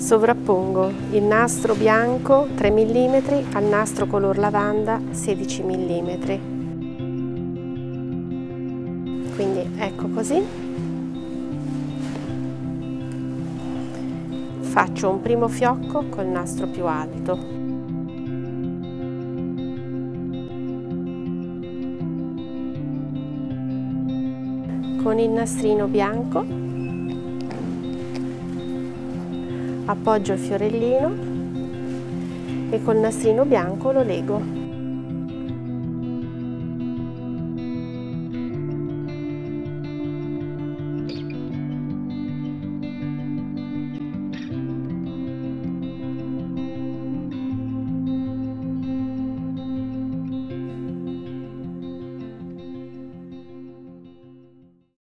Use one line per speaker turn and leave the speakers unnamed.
Sovrappongo il nastro bianco 3 mm al nastro color lavanda 16 mm. Quindi ecco così. Faccio un primo fiocco col nastro più alto. Con il nastrino bianco appoggio il fiorellino e col nastrino bianco lo lego.